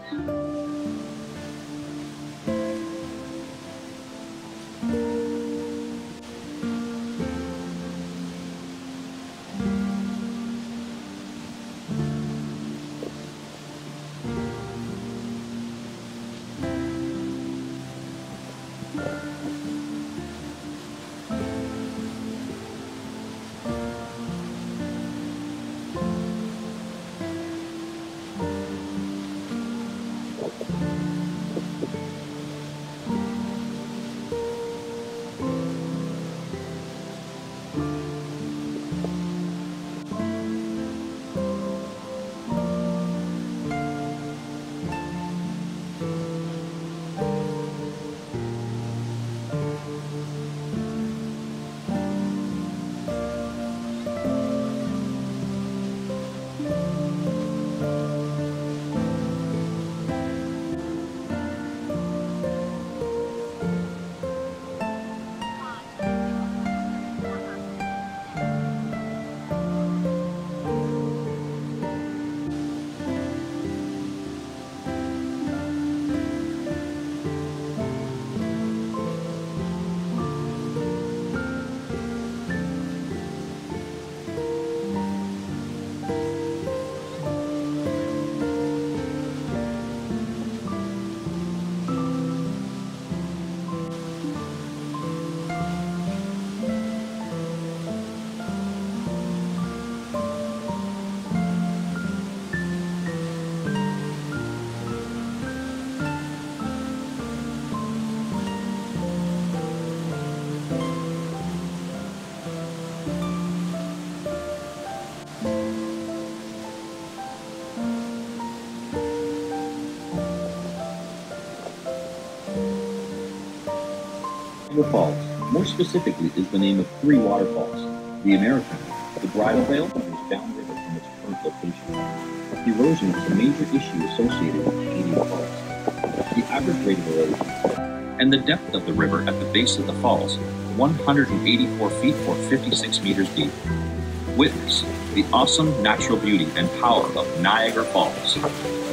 Niagara Falls, more specifically, is the name of three waterfalls: the American, the Bridal Veil, and is downriver from its current location. Erosion is a major issue associated with Canadian falls. The average rate of erosion and the depth of the river at the base of the falls, 184 feet or 56 meters deep. Witness the awesome natural beauty and power of Niagara Falls.